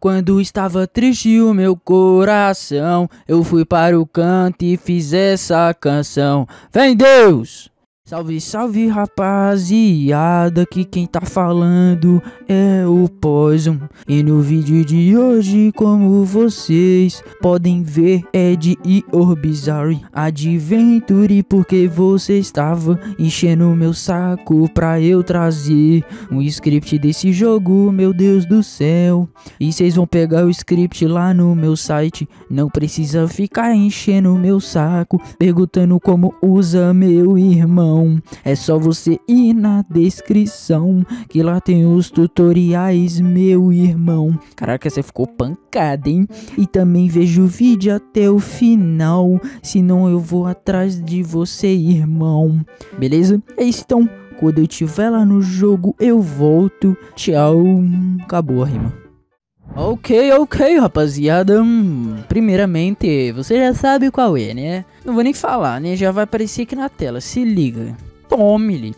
Quando estava triste o meu coração, eu fui para o canto e fiz essa canção. Vem Deus! Salve, salve rapaziada, que quem tá falando é o Poison. E no vídeo de hoje, como vocês podem ver, é de Bizarre Adventure, porque você estava enchendo meu saco pra eu trazer um script desse jogo, meu Deus do céu. E vocês vão pegar o script lá no meu site, não precisa ficar enchendo meu saco, perguntando como usa, meu irmão. É só você ir na descrição, que lá tem os tutoriais, meu irmão. Caraca, você ficou pancada, hein? E também veja o vídeo até o final, senão eu vou atrás de você, irmão. Beleza? É isso então. Quando eu estiver lá no jogo, eu volto. Tchau. Acabou a rima. Ok, rapaziada. Primeiramente, você já sabe qual é, né? Não vou nem falar, né? Já vai aparecer aqui na tela, se liga. Tome-lhe.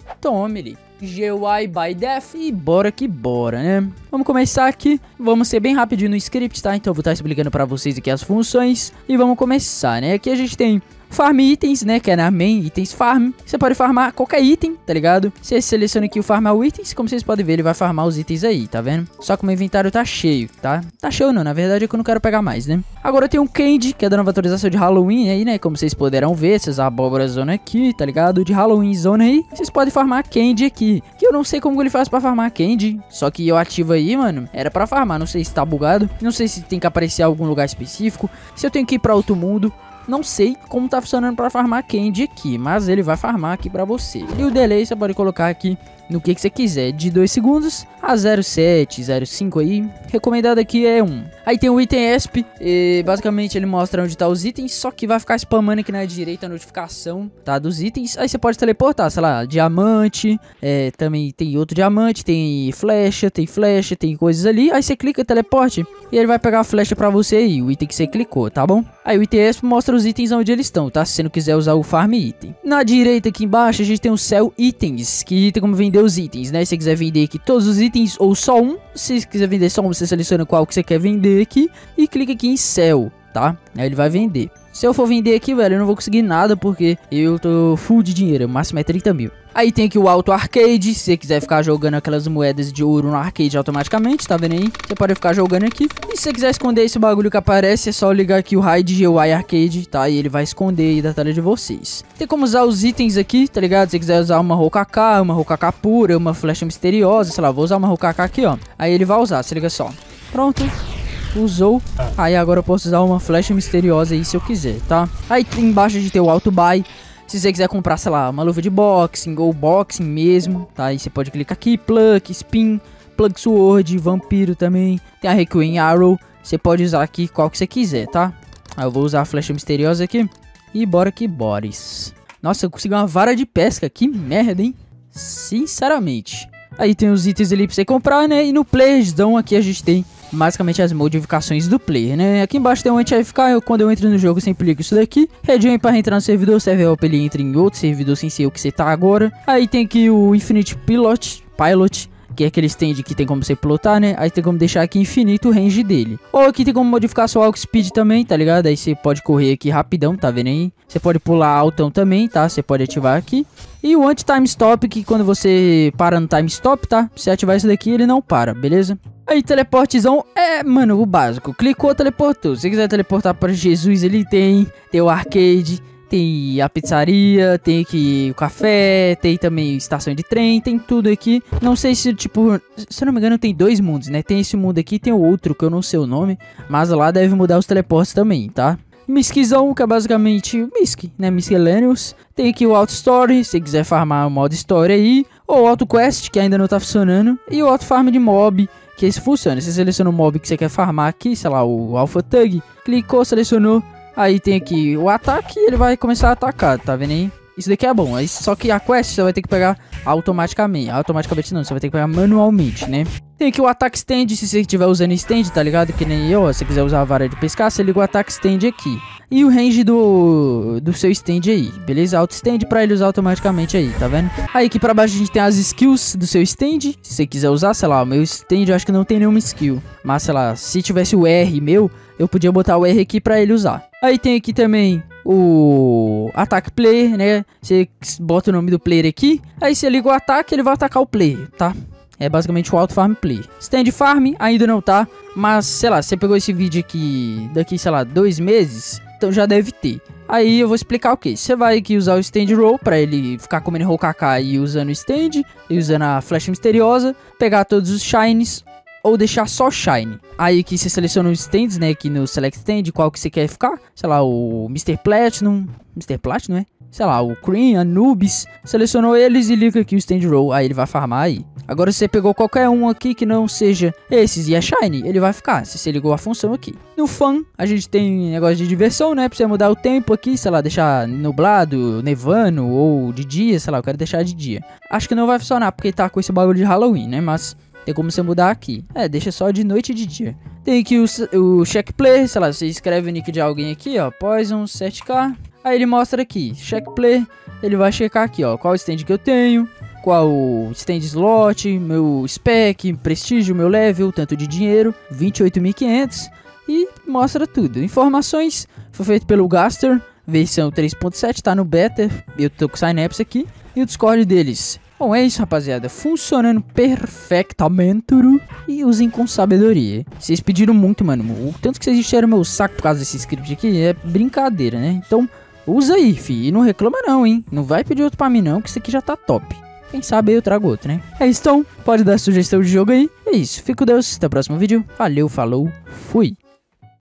GUI by Def e bora que bora, né? Vamos começar aqui, vamos ser bem rapidinho no script, tá? Então eu vou estar explicando pra vocês aqui as funções e vamos começar, né? Aqui a gente tem farm itens, né, que é na main, itens farm. Você pode farmar qualquer item, tá ligado? Você seleciona aqui o farm all itens, como vocês podem ver, ele vai farmar os itens aí, tá vendo? Só que o meu inventário tá cheio, tá? Tá cheio não, na verdade é que eu não quero pegar mais, né? Agora tem um candy, que é da nova atualização de Halloween aí, né? Como vocês poderão ver, essas abóboras zona aqui, tá ligado? De Halloween zona aí, vocês podem farmar candy aqui. Que eu não sei como ele faz pra farmar candy, só que eu ativo aí, mano, era pra farmar, não sei se tá bugado, não sei se tem que aparecer em algum lugar específico, se eu tenho que ir pra outro mundo. Não sei como tá funcionando para farmar candy aqui, mas ele vai farmar aqui para você. E o delay você pode colocar aqui no que você quiser, de 2 segundos a 0,7, 0,5 aí. Recomendado aqui é 1. Aí tem o item ESP, e basicamente ele mostra onde tá os itens, só que vai ficar spamando aqui na direita a notificação, tá, dos itens. Aí você pode teleportar, sei lá, diamante, também tem outro diamante, tem flecha, tem coisas ali. Aí você clica teleporte e ele vai pegar a flecha pra você aí, o item que você clicou, tá bom? Aí o item ESP mostra os itens onde eles estão, tá? Se você não quiser usar o farm item. Na direita aqui embaixo a gente tem o sell itens, que tem como vender os itens, né? Se você quiser vender aqui todos os itens ou só um, se você quiser vender só um, você seleciona qual que você quer vender aqui e clica aqui em sell, tá? Aí ele vai vender. Se eu for vender aqui, velho, eu não vou conseguir nada porque eu tô full de dinheiro, o máximo é 30 mil. Aí tem aqui o Auto Arcade, se você quiser ficar jogando aquelas moedas de ouro no arcade automaticamente, tá vendo aí? Você pode ficar jogando aqui. E se você quiser esconder esse bagulho que aparece, é só ligar aqui o Hide GUI Arcade, tá? E ele vai esconder aí da tela de vocês. Tem como usar os itens aqui, tá ligado? Se você quiser usar uma Rokaka pura, uma flecha misteriosa, sei lá, vou usar uma Rokaka aqui, ó. Aí ele vai usar, se liga só. Pronto. Usou, aí agora eu posso usar uma flecha misteriosa aí se eu quiser, tá? Aí embaixo a gente tem o Auto Buy. Se você quiser comprar, sei lá, uma luva de boxing ou boxing mesmo, tá? Aí você pode clicar aqui, Plug, Spin, Plug Sword, Vampiro também. Tem a Requiem Arrow, você pode usar aqui qual que você quiser, tá? Aí eu vou usar a flecha misteriosa aqui e bora que bores. Nossa, eu consegui uma vara de pesca, que merda, hein? Sinceramente. Aí tem os itens ali pra você comprar, né? E no Playerzão aqui a gente tem basicamente as modificações do player, né? Aqui embaixo tem o anti-AFK, quando eu entro no jogo eu sempre ligo isso daqui. Rejoin para entrar no servidor, serve up, ele entra em outro servidor sem ser o que você tá agora. Aí tem aqui o Infinite Pilot, que é aquele stand que tem como você pilotar, né? Aí tem como deixar aqui infinito o range dele. Ou aqui tem como modificar seu walk speed também, tá ligado? Aí você pode correr aqui rapidão, tá vendo aí? Você pode pular altão também, tá? Você pode ativar aqui. E o anti-time stop, que quando você para no time stop, tá? Se ativar isso daqui, ele não para, beleza? Aí teleportezão é, mano, o básico. Clicou, teleportou. Se você quiser teleportar para Jesus, ele tem o arcade, tem a pizzaria, tem aqui o café, tem também estação de trem, tem tudo aqui. Não sei se, tipo, se eu não me engano tem 2 mundos, né? Tem esse mundo aqui, tem o outro que eu não sei o nome, mas lá deve mudar os teleportes também, tá? Miskzão, que é basicamente Misk, né? Miscellaneous. Tem aqui o Auto Story, se quiser farmar o modo Story aí. Ou o Auto Quest, que ainda não tá funcionando. E o Auto Farm de Mob, que esse funciona. Você seleciona o mob que você quer farmar aqui, sei lá, o Alpha Thug. Clicou, selecionou. Aí tem aqui o ataque e ele vai começar a atacar, tá vendo aí? Isso daqui é bom, aí, só que a quest você vai ter que pegar automaticamente. Automaticamente não, você vai ter que pegar manualmente, né? Tem aqui o ataque stand, se você estiver usando stand, tá ligado? Que nem eu, ó, se você quiser usar a vara de pescar, você liga o ataque stand aqui. e o range do seu stand aí, beleza? Auto stand pra ele usar automaticamente aí, tá vendo? Aí aqui pra baixo a gente tem as skills do seu stand, se você quiser usar, sei lá, o meu stand eu acho que não tem nenhuma skill, mas sei lá, se tivesse o R meu, eu podia botar o R aqui pra ele usar. Aí tem aqui também o ataque player, né? Você bota o nome do player aqui, aí você liga o ataque, ele vai atacar o player, tá? É basicamente o auto farm play. Stand farm ainda não tá, mas sei lá, você pegou esse vídeo aqui daqui, sei lá, 2 meses, então já deve ter. Aí eu vou explicar o que. Você vai aqui usar o stand roll pra ele ficar comendo roll KK e usando o stand, e usando a flecha misteriosa, pegar todos os shines ou deixar só shine. Aí aqui você seleciona os stands, né, aqui no select stand, qual que você quer ficar. Sei lá, o Mr. Platinum, é? Sei lá, o Cream, Anubis. Selecionou eles e liga aqui o stand roll, aí ele vai farmar aí. Agora se você pegou qualquer um aqui que não seja esses e é shiny, ele vai ficar, se você ligou a função aqui. No fun, a gente tem negócio de diversão, né, pra você mudar o tempo aqui, sei lá, deixar nublado, nevando ou de dia, sei lá, eu quero deixar de dia. Acho que não vai funcionar porque tá com esse bagulho de Halloween, né, mas tem como você mudar aqui. Deixa só de noite e de dia. Tem aqui o check player, sei lá, você escreve o nick de alguém aqui, ó, Poison 7k. Aí ele mostra aqui, check player, ele vai checar aqui, ó, qual stand que eu tenho, qual stand slot, meu spec, prestígio, meu level, tanto de dinheiro, 28.500 e mostra tudo. Informações, foi feito pelo Gaster, versão 3.7, tá no beta, eu tô com o Synapse aqui, e o Discord deles. Bom, é isso, rapaziada, funcionando perfeitamente e usem com sabedoria. Vocês pediram muito, mano, o tanto que vocês encheram meu saco por causa desse script aqui é brincadeira, né? Então, usa aí, fi, e não reclama não, hein? Não vai pedir outro pra mim não, que isso aqui já tá top. Quem sabe eu trago outro, né? É isso, então, pode dar sugestão de jogo aí. É isso, fico com Deus, até o próximo vídeo. Valeu, falou, fui!